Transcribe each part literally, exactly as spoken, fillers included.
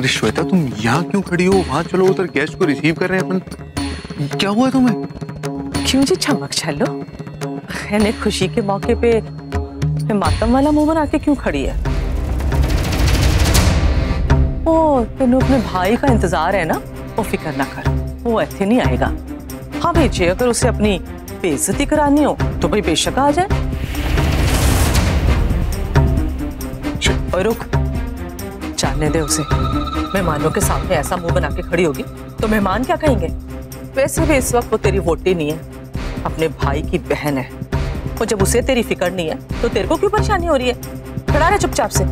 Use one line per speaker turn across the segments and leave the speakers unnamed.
अरे श्वेता, तुम यहाँ क्यों खड़ी हो? वहां चलो, उधर गेस्ट को रिसीव कर रहे हैं अपन। क्या हुआ तुम्हें?
क्यों जी चमक छलो? यानी खुशी के मौके पे मातम वाला मुंह बना के क्यों खड़ी है? ओ, तेनू अपने भाई का इंतजार है ना? वो फिक्र ना कर, वो ऐसे नहीं आएगा। हाँ भेजिए, अगर उसे अपनी बेइज्जती करानी हो तो भाई बेशक आ जाए। और रुक, जानने दे उसे। मेहमानों के सामने ऐसा मुंह बना के खड़ी होगी तो मेहमान क्या कहेंगे? वैसे भी इस वक्त वो तेरी वोटी नहीं है, अपने भाई की बहन है। और जब उसे तेरी फिक्र नहीं है तो तेरे को क्यों परेशानी हो रही है? खड़ा रहे चुपचाप से।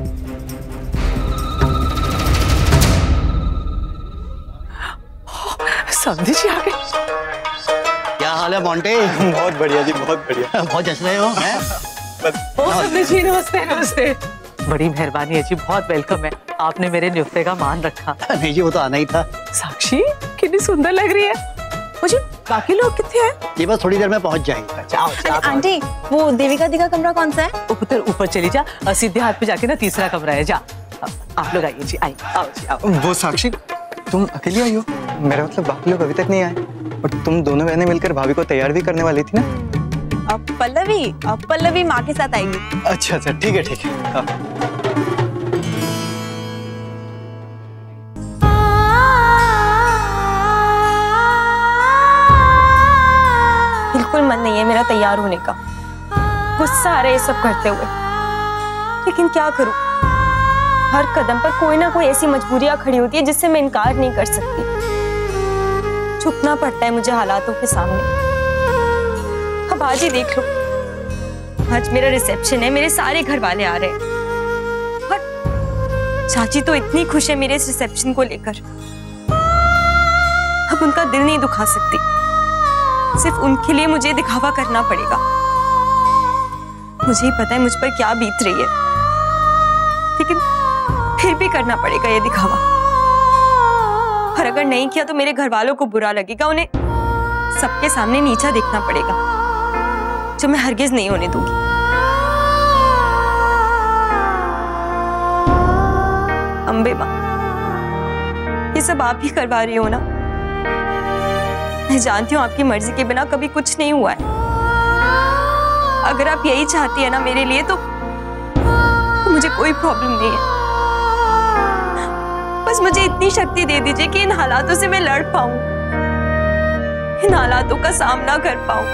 समझी जी आ गए।
क्या हाल है मोंटे?
बहुत बढ़िया जी, बहुत बढ़िया।
बहुत जश्न रहे हो हैं?
बस।
ओ समझी जी, नमस्ते नमस्ते। बड़ी मेहरबानी है जी, बहुत वेलकम है। आपने मेरे न्योते का मान रखा।
नहीं जी, वो तो आना ही था।
साक्षी कितनी सुंदर लग रही है। मुझे बाकी लोग कितने हैं?
ये बस थोड़ी देर में पहुंच जाएंगे। जाओ, जाओ,
आंटी, वो देविका दी का कमरा कौन सा है?
ऊपर ऊपर चली जा, सीधे हाथ पे जाके ना तीसरा कमरा है, जा। आप लोग आइए जी, आइए, आओ जी आओ।
वो साक्षी, तुम अकेली आई हो? मेरा मतलब बाकी लोग अभी तक नहीं आए, और तुम दोनों बहनें मिलकर भाभी को तैयार भी करने वाली थी ना?
अब पल्लवी, अब पल्लवी माँ के साथ आएगी।
अच्छा अच्छा, ठीक है ठीक है। हाँ।
बिल्कुल मन नहीं है मेरा तैयार होने का। गुस्सा आ रहा है ये सब करते हुए, लेकिन क्या करूं? हर कदम पर कोई ना कोई ऐसी मजबूरियां खड़ी होती है जिससे मैं इनकार नहीं कर सकती। झुकना पड़ता है मुझे हालातों के सामने। अब आज ही देख लो, आज मेरा रिसेप्शन है, मेरे सारे घर वाले आ रहे हैं, और चाची तो इतनी खुश है मेरे इस रिसेप्शन को लेकर। अब उनका दिल नहीं दुखा सकती, सिर्फ उनके लिए मुझे दिखावा करना पड़ेगा। मुझे ही पता है मुझ पर क्या बीत रही है, लेकिन फिर भी करना पड़ेगा ये दिखावा। और अगर नहीं किया तो मेरे घर वालों को बुरा लगेगा, उन्हें सबके सामने नीचा देखना पड़ेगा, जो मैं हरगिज नहीं होने दूंगी। अम्बे माँ, ये सब आप ही करवा रही हो ना? मैं जानती हूँ आपकी मर्जी के बिना कभी कुछ नहीं हुआ है। अगर आप यही चाहती है ना मेरे लिए, तो, तो मुझे कोई प्रॉब्लम नहीं है। बस मुझे इतनी शक्ति दे दीजिए कि इन हालातों से मैं लड़ पाऊं, इन हालातों का सामना कर पाऊं,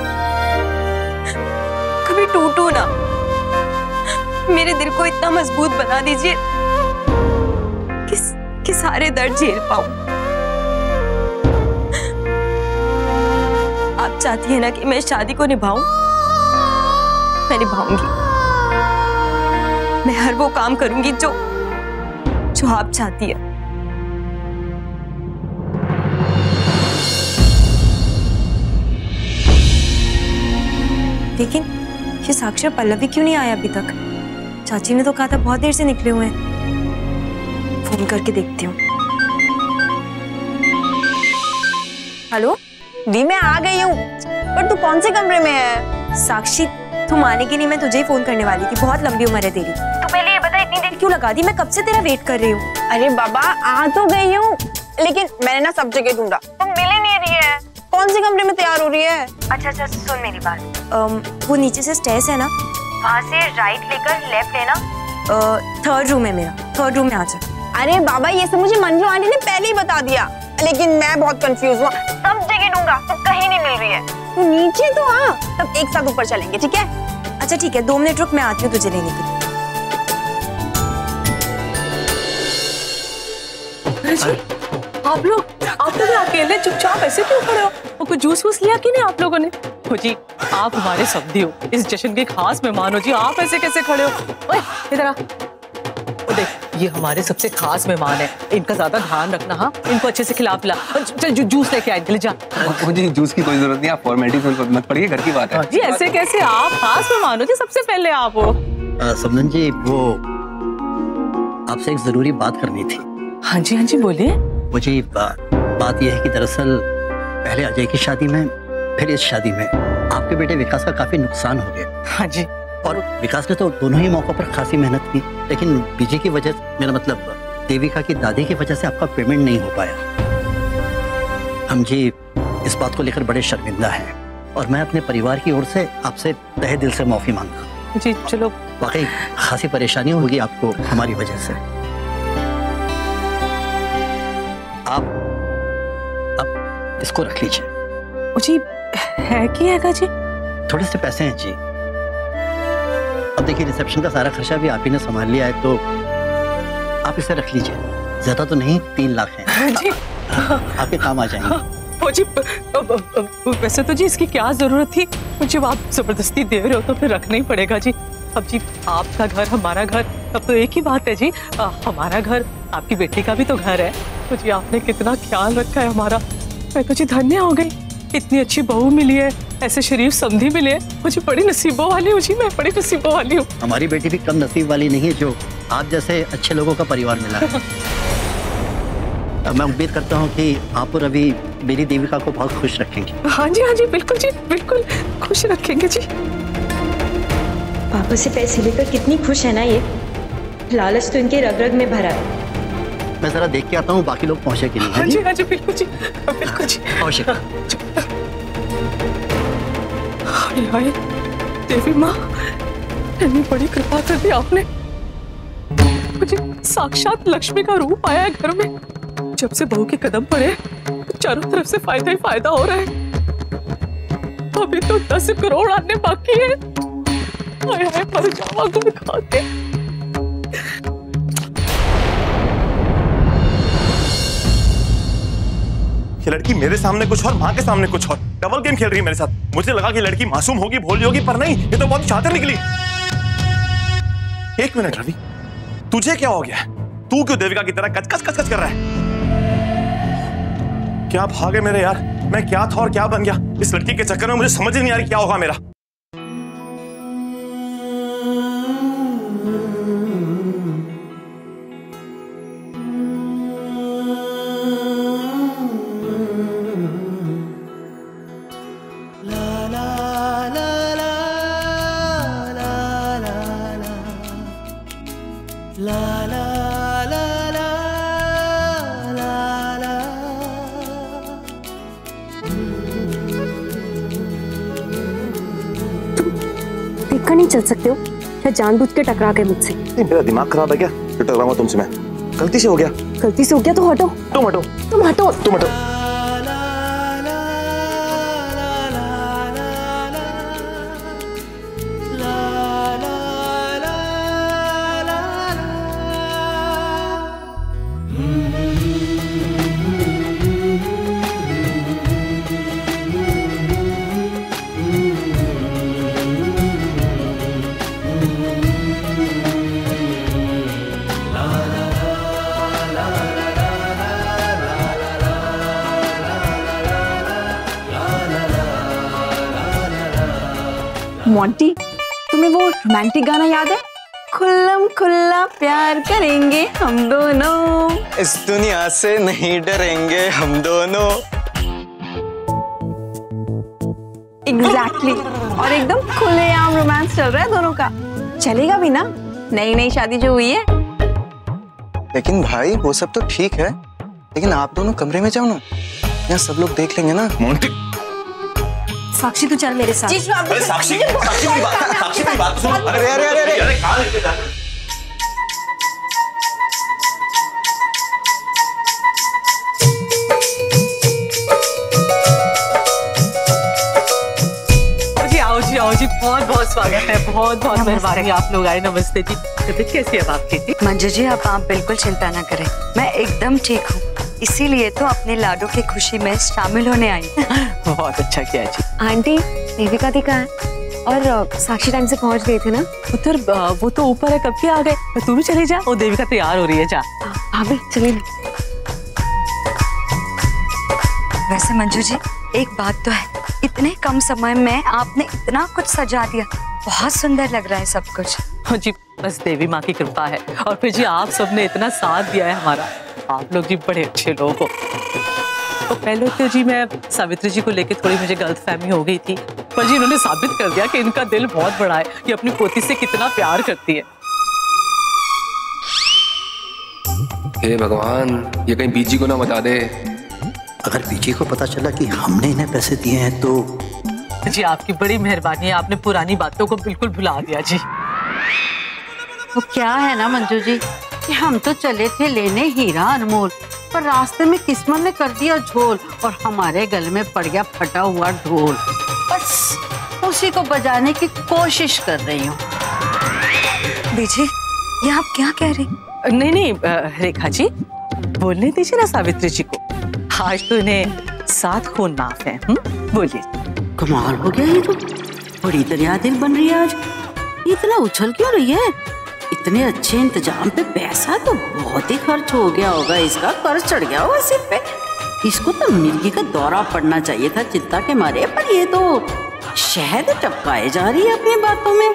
कभी टूटू ना। मेरे दिल को इतना मजबूत बना दीजिए कि, कि सारे दर्द झेल पाऊं। आप चाहती है ना कि मैं शादी को निभाऊं? मैं निभाऊंगी। मैं हर वो काम करूंगी जो जो आप चाहती है। लेकिन ये साक्षी और पल्लवी क्यों नहीं आया अभी तक? चाची ने तो कहा था बहुत देर से निकले हुए हैं। फोन करके देखती हूँ। हेलो दी, मैं आ गई हूँ, पर तू कौन से कमरे में है? साक्षी, तुम आने के लिए मैं तुझे ही फोन करने वाली थी। बहुत लंबी उम्र है तेरी। तू पहले ये बता, इतनी देर क्यों लगा दी? मैं कब से तेरा वेट कर रही हूँ। अरे बाबा, आ तो गई हूँ, लेकिन मैंने ना सब जगह ढूंढा, तुम मिल ही नहीं रही है। कौन से कमरे में तैयार हो रही है? अच्छा अच्छा, सुन मेरी बात। um, वो नीचे से स्टेयर्स है ना, वहाँ से राइट लेकर लेफ्ट लेना। थर्ड रूम है मेरा, थर्ड रूम में आ जा। अरे बाबा, ये सब मुझे मंजू आंटी ने पहले ही बता दिया, लेकिन मैं बहुत कंफ्यूज हूँ। सब जगह ढूंढा तो कहीं नहीं मिल रही है। तू नीचे तो आ, तब एक साथ ऊपर चलेंगे, ठीक है? अच्छा ठीक है, दो मिनट रुक, मैं आती हूँ तुझे लेने के लिए।
आप लोग आप लोग अकेले चुपचाप ऐसे क्यों खड़े हो? वो कुछ जूस वूस लिया कि नहीं आप लोगों ने? हो जी, आप हमारे सब्जी हो, इस जश्न के खास मेहमान हो जी, आप ऐसे कैसे खड़े हो? ओए इधर आ। ओ देख, ये हमारे सबसे खास मेहमान है, इनका ज्यादा ध्यान रखना। हाँ, इनको अच्छे से खिला पिला। चल जू, जूस लेके आए, ले जा।
मुझे जूस की कोई जरूरत नहीं, आप फॉर्मेलिटी मत पढ़िए, घर की बात है।
जी ऐसे कैसे? आप खास मेहमान हो जी, सबसे पहले आप हो।
समझन जी, वो आपसे एक जरूरी बात करनी थी।
हाँ जी हाँ जी, बोलिए।
मुझे बा, बात यह है कि दरअसल पहले अजय की शादी में, फिर इस शादी में आपके बेटे विकास का काफी नुकसान हो गया।
हाँ जी।
और विकास ने तो दोनों ही मौकों पर खासी मेहनत की, लेकिन बीजे की वजह से, मेरा मतलब देविका की दादी की वजह से आपका पेमेंट नहीं हो पाया। हम जी इस बात को लेकर बड़े शर्मिंदा हैं और मैं अपने परिवार की ओर से आपसे तहे दिल से माफी मांगता हूँ।
जी चलो।
वाकई खासी परेशानी होगी आपको हमारी वजह से। आप अब इसको रख लीजिए।
जी है कि है जी?
थोड़े से पैसे हैं जी। अब देखिए रिसेप्शन का सारा खर्चा भी आप ही ने संभाल लिया है, तो आप इसे रख लीजिए। ज्यादा तो नहीं, तीन लाख हैं
जी।
आपके काम आ जाएंगे।
ओ जी, वैसे तो जी इसकी क्या जरूरत थी, जब आप जबरदस्ती दे रहे हो तो फिर रखना ही पड़ेगा जी। अब जी आपका घर हमारा घर, तब तो एक ही बात है जी। आ, हमारा घर आपकी बेटी का भी तो घर है, तो जी आपने कितना ख्याल रखा है हमारा। मैं तो जी धन्य हो गई, इतनी अच्छी बहू मिली है, ऐसे शरीफ समधी मिले हैं। मुझे बड़ी नसीबों वाली हूँ जी, मैं बड़ी नसीबों वाली हूँ।
हमारी बेटी भी कम नसीब वाली नहीं है जो आप जैसे अच्छे लोगों का परिवार मिला है। मैं उम्मीद करता हूँ कि आप और रवि मेरी देविका को बहुत खुश रखेंगे।
हाँ जी हाँ जी बिल्कुल जी, बिल्कुल खुश रखेंगे जी।
पापा से पैसे लेकर कितनी खुश है ना ये, लालच तो इनके रग रग में भरा है।
मैं जरा देख के आता हूँ बाकी लोग पहुँचे कि नहीं।
हाँ जी हाँ जी बिल्कुल जी, बिल्कुल जी।
आवश्यक।
हाय हाय देवी माँ, इतनी बड़ी कृपा कर दी आपने। मुझे साक्षात लक्ष्मी का रूप आया है घर में। जब से बहू के कदम पड़े चारों तरफ से फायदा ही फायदा हो रहा है। अभी तो दस करोड़ आने बाकी है। हाय हाय मर जावा गुड़ खा के।
ये लड़की मेरे सामने कुछ और, माँ के सामने कुछ और, डबल गेम खेल रही है मेरे साथ। मुझे लगा कि लड़की मासूम होगी, भोली होगी, पर नहीं, ये तो बहुत शातिर निकली। एक मिनट रवि, तुझे क्या हो गया? तू क्यों देविका की तरह कच कच कच कच कर रहा है? क्या भागे मेरे यार, मैं क्या था और क्या बन गया इस लड़की के चक्कर में। मुझे समझ ही नहीं आ रही क्या होगा मेरा।
देखकर नहीं चल सकते हो क्या जानबूझ के टकरा गए मुझसे?
मेरा दिमाग खराब है क्या? तो टकराऊंगा तुमसे मैं? गलती से हो गया।
गलती से हो गया तो हटो।
तुम हटो,
तुम हटो,
तुम हटो।
मोंटी, तुम्हें वो रोमांटिक गाना याद है? खुल्लम खुल्ला प्यार करेंगे हम दोनों,
इस दुनिया से नहीं डरेंगे हम दोनों।
Exactly exactly. और एकदम खुलेआम रोमांस चल रहा है दोनों का। चलेगा भी ना, नई नई शादी जो हुई है।
लेकिन भाई वो सब तो ठीक है, लेकिन आप दोनों कमरे में जाओ ना, यहाँ सब लोग देख लेंगे ना।
मोंटी,
साक्षी तू चल मेरे साथ।
अरे साक्षी, साक्षी मेरी बात, साक्षी मेरी बात सुनो।
अरे अरे अरे अरे
अरे कहाँ लेके जा रहे हो?
जी आओ जी आओ जी, बहुत बहुत स्वागत है, बहुत बहुत मेहरबानी आप लोग आए। नमस्ते जी। तबीयत कैसी है आपकी जी?
मंजू जी अब आप बिल्कुल चिंता ना करें, मैं एकदम ठीक हूँ, इसीलिए तो अपने लाडो की खुशी में शामिल होने आई।
बहुत अच्छा किया जी।
आंटी देविका दी कहाँ है? और साक्षी टाइम से पहुंच गई थी ना?
उधर वो तो ऊपर है, कब के आ गए। तू भी चली जा, वो देविका तैयार हो रही है। जा
भाभी चलिए।
वैसे मंजू जी एक बात तो है, इतने कम समय में आपने इतना कुछ सजा दिया, बहुत सुंदर लग रहा है सब कुछ।
हाँ जी, बस देवी माँ की कृपा है। और फिर जी आप सबने इतना साथ दिया है हमारा, आप लोग जी बड़े अच्छे लोग हो। तो पहले तो जी मैं सावित्री जी को लेकर थोड़ी मुझे गलतफहमी हो गई थी, पर जी इन्होंने साबित कर दिया कि इनका दिल बहुत बड़ा है, कि अपनी पोती से कितना प्यार करती है।
हे भगवान, ये कहीं बीजी को ना बता दे।
अगर बीजी को पता चला कि हमने इन्हें पैसे दिए हैं तो
जी आपकी बड़ी मेहरबानी है, आपने पुरानी बातों को बिल्कुल भुला दिया जी।
वो क्या है ना मंजू जी कि हम तो चले थे लेने हीरा अनमोल, पर रास्ते में किस्मत ने कर दिया झोल और हमारे गले में पड़ गया फटा हुआ ढोल। बस उसी को बजाने की कोशिश कर रही हूँ।
बीजी, ये आप क्या कह रही?
नहीं नहीं रेखा जी, बोलने दीजिए ना सावित्री जी को, आज तो इन्हें सात खून माफ है। बोलिए।
कमाल हो गया, ये तो बड़ी दरिया दिल बन रही है आज। इतना उछल क्यों रही है? इतने अच्छे इंतजाम पे पैसा तो बहुत ही खर्च हो गया होगा, इसका कर्ज चढ़ गया होगा सिर पे। इसको तो मिर्गी का दौरा पड़ना चाहिए था चिंता के मारे, पर ये तो शहद टपकाए जा रही है अपनी बातों में।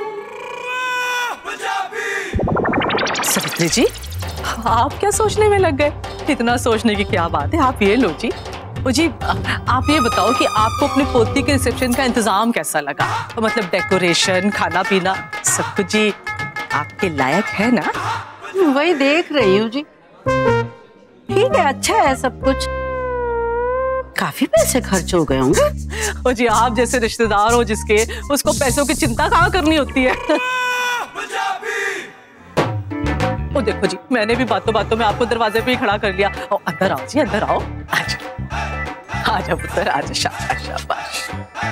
सावित्री जी, आप क्या सोचने में लग गए? इतना सोचने की क्या बात है, आप ये लो जी। ओ जी, आप ये बताओ कि आपको अपनी पोती के रिसेप्शन का इंतजाम कैसा लगा? मतलब डेकोरेशन, खाना पीना, सब कुछ जी आपके लायक है ना?
वही देख रही हूँ जी। ठीक है, अच्छा है सब कुछ। काफी पैसे खर्च हो गए होंगे।
ओ जी, आप जैसे रिश्तेदार हो जिसके, उसको पैसों की चिंता कहाँ करनी होती है। ओ देखो जी, मैंने भी बातों बातों में आपको दरवाजे पे ही खड़ा कर लिया। ओ अंदर आओ जी, अंदर आओ। आजा आजा पुत्र, आजा। शाबाश शाबाश।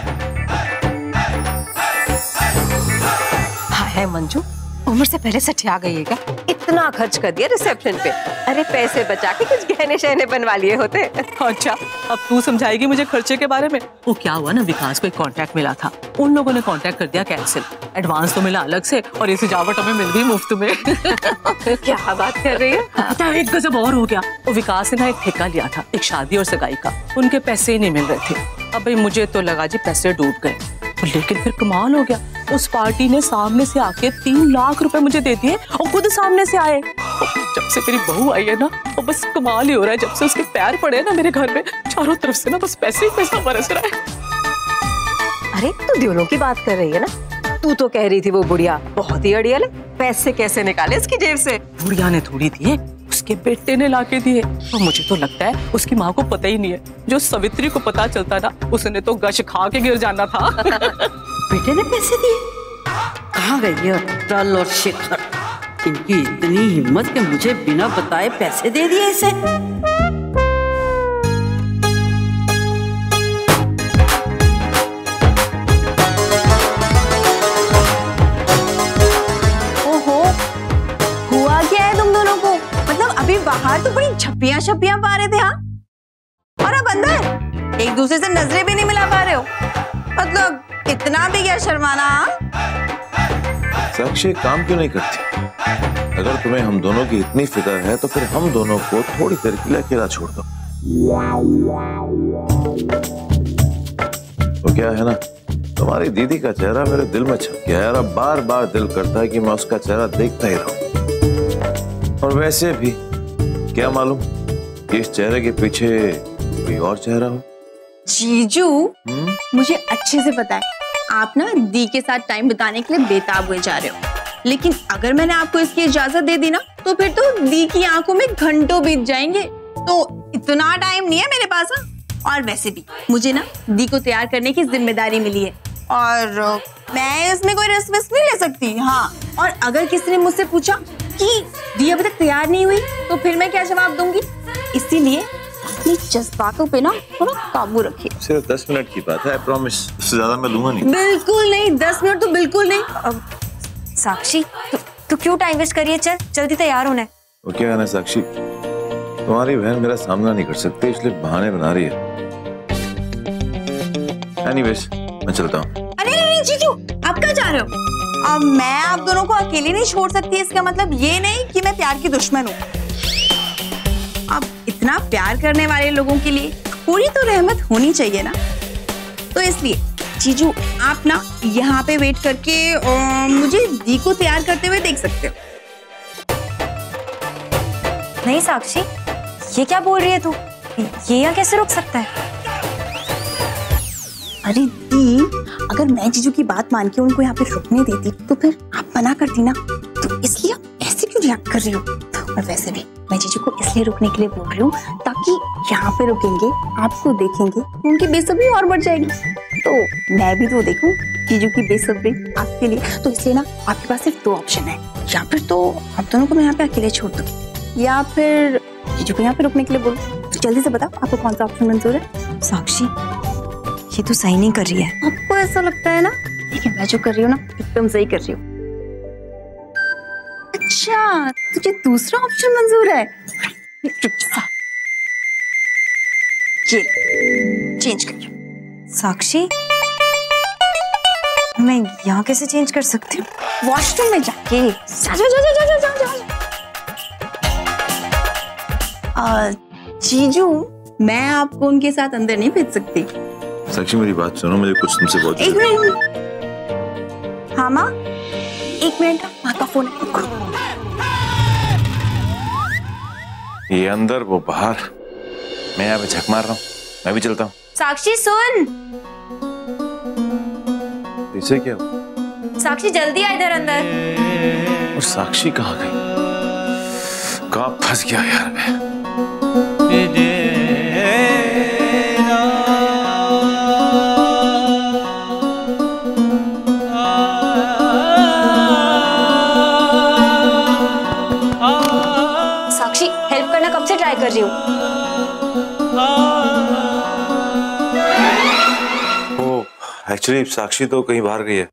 हाँ है मंजू,
उम्र से पहले सठिया गई है क्या? इतना खर्च कर दिया रिसेप्शन पे। अरे पैसे बचा के कुछ गहने शहने बनवा लिए होते।
अच्छा, अब तू समझाएगी मुझे खर्चे के बारे में? वो क्या हुआ ना, विकास को एक कॉन्ट्रैक्ट मिला था, उन लोगों ने कॉन्ट्रैक्ट कर दिया कैंसिल। एडवांस तो मिला अलग से और ये सजावट हमें मिल गई मुफ्त में।
क्या बात कर रही है?
पता है, एक गजब और हो गया। वो विकास ने ना एक ठेका लिया था, एक शादी और सगाई का, उनके पैसे ही नहीं मिल रहे थे। अब भाई मुझे तो लगा जी पैसे डूब गए, लेकिन फिर कमाल हो गया, उस पार्टी ने सामने से आके तीन लाख रुपए मुझे दे दिए और खुद सामने से आए। जब से मेरी बहू आई है ना, वो बस कमाल ही हो रहा है। जब से उसके पैर पड़े ना मेरे घर में, चारों तरफ से ना बस पैसे ही पैसा बरस रहा है।
अरे तू दियोलों की बात कर रही है ना? तू तो कह रही थी वो बुढ़िया बहुत ही अड़ियल है, पैसे कैसे निकाले उसकी जेब से?
बुढ़िया ने थोड़ी दिए, उसके बेटे ने लाके दिए। और मुझे तो लगता है उसकी माँ को पता ही नहीं है। जो सवित्री को पता चलता ना, उसने तो गश खा के गिर जाना था।
बेटे ने पैसे दिए? कहाँ गई है टल और शिखर? इनकी इतनी हिम्मत कि मुझे बिना बताए पैसे दे दिए इसे।
ओहो, हुआ क्या है तुम दोनों को? मतलब अभी बाहर तो बड़ी छपियां छपियां पा रहे थे, हाँ? और अब अंदर एक दूसरे से नजरें भी नहीं मिला पा रहे हो। मतलब इतना भी क्या शर्माना?
साक्षी, काम क्यों नहीं करती? अगर तुम्हें हम दोनों की इतनी फिक्र है तो फिर हम दोनों को थोड़ी देर के लिए अकेला छोड़ दो। तो क्या है ना, तुम्हारी दीदी का चेहरा मेरे दिल में छप गया है। अब बार बार दिल करता है कि मैं उसका चेहरा देखता ही रहूं। और वैसे भी क्या मालूम कि इस चेहरे के पीछे कोई और चेहरा हो।
जीजू, मुझे अच्छे से पता है आप ना दी के साथ टाइम बिताने के लिए बेताब हुए जा रहे हो, लेकिन अगर मैंने आपको इसकी इजाजत दे दी ना तो फिर तो दी की आंखों में घंटों बीत जाएंगे। तो इतना टाइम नहीं है मेरे पास। और वैसे भी मुझे ना दी को तैयार करने की जिम्मेदारी मिली है और मैं इसमें कोई रिस्क विस्क नहीं ले सकती। हाँ, और अगर किसी ने मुझसे पूछा कि दी अभी तक तैयार नहीं हुई तो फिर मैं क्या जवाब दूंगी? इसीलिए अपनी जज्बातों पे ना थोड़ा काबू रखिए।
सिर्फ दस मिनट की बात है, आई प्रॉमिस, उससे ज्यादा मैं लूंगा नहीं।
बिल्कुल नहीं, दस मिनट तो बिल्कुल नहीं। अब साक्षी, तू तू क्यों टाइम वेस्ट करिए? चल जल्दी तैयार होना है।
वो क्या है ना साक्षी, तुम्हारी बहन मेरा सामना नहीं कर सकती, इसलिए बहाने बना रही है। एनीवेज, मैं चलता हूँ।
अरे नहीं जीजू, आप कहाँ जा रहे हो? अब मैं आप दोनों को अकेले नहीं छोड़ सकती। इसका मतलब ये नहीं कि मैं प्यार की दुश्मन हूँ। अब इतना प्यार करने वाले लोगों के लिए पूरी तो रहमत होनी चाहिए ना। तो इसलिए जीजू आप ना यहाँ पे वेट करके आ, मुझे दी को तैयार करते हुए देख सकते हो।
नहीं साक्षी, ये क्या बोल रही है तू? ये यहाँ कैसे रुक सकता है?
अरे दी, अगर मैं जीजू की बात मान के उनको यहाँ पे रुकने देती तो फिर आप मना करती ना। तो इसलिए आप ऐसे क्यों रिएक्ट कर रही हो? और वैसे भी मैं जीजू को इसलिए रुकने के लिए बोल रही हूँ ताकि यहाँ पे रुकेंगे, आपको देखेंगे, उनकी बेसब्री और बढ़ जाएगी, तो मैं भी तो देखूं जीजू की बेसब्री आपके लिए। तो इसलिए ना आपके पास सिर्फ दो ऑप्शन है, या फिर तो आप दोनों को मैं यहाँ पे अकेले छोड़ दूँ, या फिर जीजू को यहाँ पे रुकने के लिए बोलूँ। तो जल्दी से बताओ आपको कौन सा ऑप्शन मंजूर है।
साक्षी, ये तो सही नहीं कर रही है।
आपको ऐसा लगता है ना, लेकिन मैं जो कर रही हूँ ना एकदम सही कर रही हूँ। अच्छा, तुझे दूसरा ऑप्शन मंजूर है? चुपचाप ये चेंज कर।
साक्षी, मैं यहाँ कैसे चेंज कर सकती हूँ?
वॉशरूम में जाके जा जा जा जा जा जा जा। आ, जीजू, मैं आपको उनके साथ अंदर नहीं भेज सकती।
साक्षी मेरी बात सुनो, मुझे कुछ तुमसे बहुत
एक मिनट। हाँ माँ, एक मिनट, माँ का फोन है।
ये अंदर वो बाहर, मैं यहाँ पे झक मार रहा हूँ, मैं भी चलता हूँ।
साक्षी सुन।
इसे क्या हुआ?
साक्षी जल्दी आ इधर अंदर।
और साक्षी कहाँ गई? कहाँ फंस गया यार मैं?
साक्षी, हेल्प करना कब से ट्राई कर रही हूँ।
ओ, एक्चुअली साक्षी तो कहीं बाहर गई है।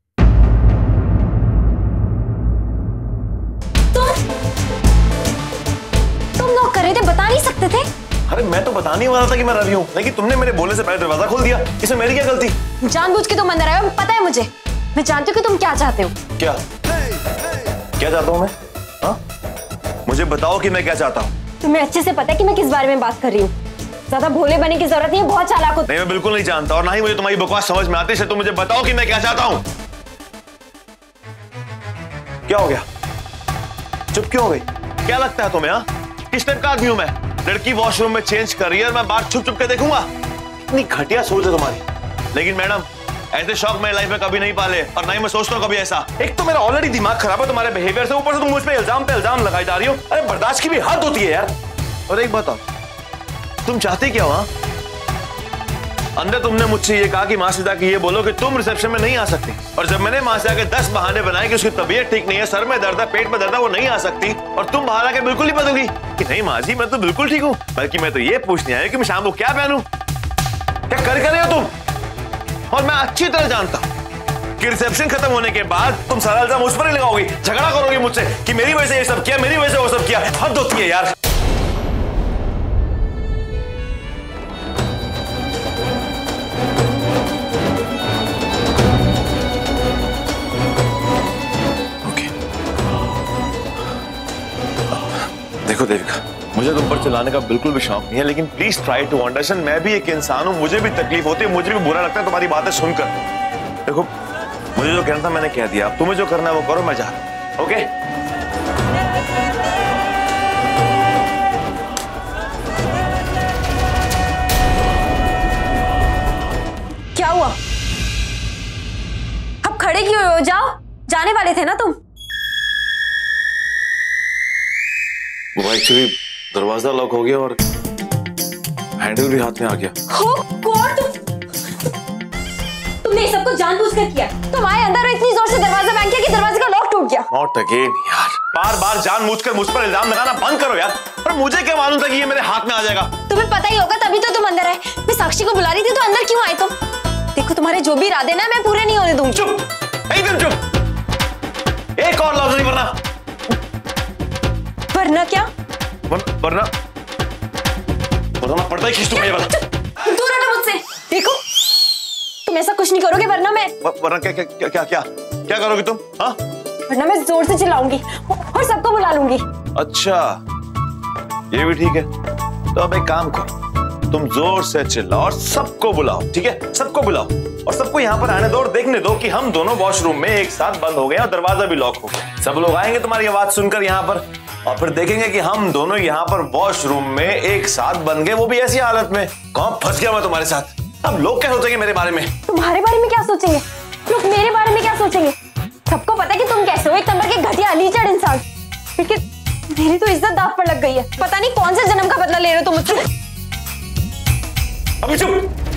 तुम लोग कर रहे थे, बता नहीं सकते थे?
अरे मैं तो बताने वाला था कि मैं रवि हूँ, लेकिन तुमने मेरे बोलने से पहले दरवाजा खोल दिया। इसमें मेरी क्या गलती?
जानबूझ के तुम अंदर आए हो, पता है मुझे। मैं जानती हूँ कि तुम क्या चाहते हो।
क्या क्या चाहता हूँ मैं? हाँ, मुझे बताओ कि मैं क्या चाहता हूँ।
तुम्हें अच्छे से पता है कि मैं किस बारे में बात कर रही हूँ। ज्यादा भोले बनने की जरूरत नहीं है, बहुत चालाक हो।
नहीं, मैं बिल्कुल नहीं जानता और ना ही मुझे तुम्हारी बकवास समझ में आती है। तो मुझे बताओ कि मैं क्या चाहता हूँ। क्या हो गया? चुप क्यों हो गई? क्या लगता है तुम्हें? हाँ, किस टाइप का आदमी हूं मैं? लड़की वॉशरूम में चेंज कर रही है और मैं बाहर छुप छुप के देखूंगा? इतनी घटिया सोच है तुम्हारी। लेकिन मैडम, ऐसे शौक मैं लाइफ में कभी नहीं पाले और ना ही मैं सोचता हूँ कभी ऐसा। एक तो मेरा ऑलरेडी दिमाग खराब है तुम्हारे बिहेवियर से, ऊपर से तुम मुझ पे इल्जाम पे इल्जाम लगाई जा रही हो। अरे बर्दाश्त की भी हद होती है यार। और एक बताओ, तुम चाहते क्या हो? अंदर तुमने मुझसे ये कहा कि माँ से जाके ये बोलो कि तुम रिसेप्शन में नहीं आ सकती, और जब मैंने माँ से आके दस बहाने बनाए कि उसकी तबीयत ठीक नहीं है, सर में दर्द है, पेट में दर्द है, वो नहीं आ सकती, और तुम बाहर आके बिल्कुल ही बदल गई कि नहीं माँ जी मैं तो बिल्कुल ठीक हूँ। बल्कि मैं तो ये पूछने आया कि मैं शाम को क्या पहनूं, क्या कर कर रहे हो तुम? और मैं अच्छी तरह जानता हूँ कि रिसेप्शन खत्म होने के बाद तुम सारा इल्जाम मुझ पर ही लगाओगी, झगड़ा करोगी मुझसे कि मेरी वजह से ये सब किया, मेरी वजह से वो सब किया। हद होती है यार। देखो देविका, मुझे तुम पर चलाने का बिल्कुल भी शौक नहीं है, लेकिन प्लीज ट्राई टू अंडरस्टैंड। मैं भी एक इंसान हूं, मुझे भी तकलीफ होती है, मुझे भी बुरा लगता है तुम्हारी बातें सुनकर। देखो, मुझे जो कहना था मैंने कह दिया, अब तुम्हें जो करना है वो करो, मैं जा रहा हूं। ओके?
क्या हुआ? अब खड़े क्यों हो? जाओ, जाने वाले थे ना तुम।
वो एक्चुअली दरवाजा लॉक हो गया और हैंडल भी हाथ में आ गया।
हो गॉड, तुम तुमने ये सब कुछ जानबूझ कर किया। तुम आए अंदर और इतनी जोर से दरवाजा बैंग किया कि दरवाजे का लॉक टूट गया।
नॉट अगेन यार, बार बार जानबूझकर मुझ पर इल्जाम लगाना बंद करो यार। और मुझे क्या मालूम था कि ये मेरे हाथ में आ जाएगा?
तुम्हें पता ही होगा, तभी तो तुम अंदर आए। मैं साक्षी को बुला रही थी तो अंदर क्यों आए तुम? देखो, तुम्हारे जो भी इरादे ना मैं पूरे नहीं होने दूंगी।
चुप, एकदम चुप। एक और लफ्ज नहीं, वरना
वरना क्या?
वरना वरना पड़ता ही खींच तुम्हें।
दूर हटो मुझसे। देखो, तुम ऐसा कुछ नहीं करोगे वरना मैं
वरना क्या क्या क्या क्या क्या क्या करोगी तुम? हाँ,
वरना मैं जोर से चिल्लाऊंगी और सबको बुला लूंगी।
अच्छा, ये भी ठीक है। तो अब एक काम करो, तुम जोर से चिल्लाओ और सबको बुलाओ। ठीक है, सबको बुलाओ और सबको यहाँ पर आने दो और देखने दो कि हम दोनों वॉशरूम में एक साथ बंद हो गए और दरवाजा भी लॉक हो गया। सब लोग आएंगे तुम्हारी आवाज सुनकर यहाँ पर और फिर देखेंगे कि हम दोनों यहाँ पर वॉशरूम में एक साथ बन गए, वो भी ऐसी हालत में। कौन फंस गया मैं तुम्हारे साथ? अब लोग क्या सोचेंगे मेरे बारे में?
तुम्हारे बारे में क्या सोचेंगे? लोग मेरे बारे में क्या सोचेंगे? सबको पता है कि तुम कैसे हो, एक नंबर के घटिया अलीचड़ इंसान। लेकिन मेरी तो इज्जत दांव पर लग गई है। पता नहीं कौन से जन्म का बदला ले रहे हो तुम मुझसे।
अभी चुप।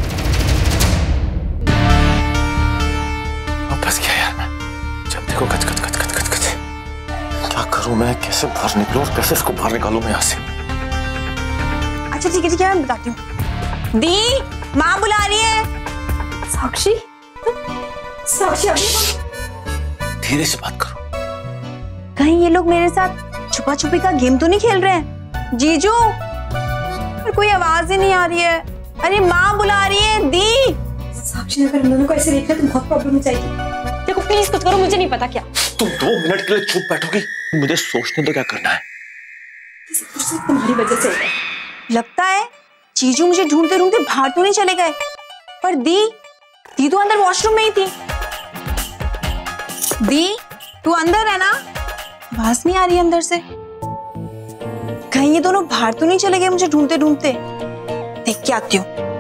फंस गया यार मैं। जब देखो कच कच कच कच कच कच। क्या करूं मैं, कैसे बाहर निकलूं और कैसे इसको बाहर निकालूं मैं यहाँ से।
अच्छा ठीक है ठीक है, मैं बताती हूँ। दी, माँ बुला रही है। साक्षी, साक्षी अभी
धीरे से बात करो।
कहीं ये लोग मेरे साथ छुपा छुपी का गेम तो नहीं खेल रहे हैं? जीजू, पर कोई आवाज ही नहीं आ रही है। अरे माँ बुला रही है। दी, साक्षी अगर हम दोनों को ऐसे देख रहे तो बहुत प्रॉब्लम हो जाएगी। देखो प्लीज कुछ करो, मुझे नहीं पता क्या।
तुम दो मिनट के लिए चुप बैठोगी? मुझे सोचने तो क्या करना है।
तुम्हारी वजह से लगता है जीजू मुझे ढूंढते ढूंढते बाहर तो नहीं चले गए, पर दी दी तो अंदर वॉशरूम में ही थी। दी, तू अंदर है ना? आवाज नहीं आ रही अंदर से। कहीं ये दोनों बाहर तो नहीं चले गए मुझे ढूंढते ढूंढते? देख के आती हूँ।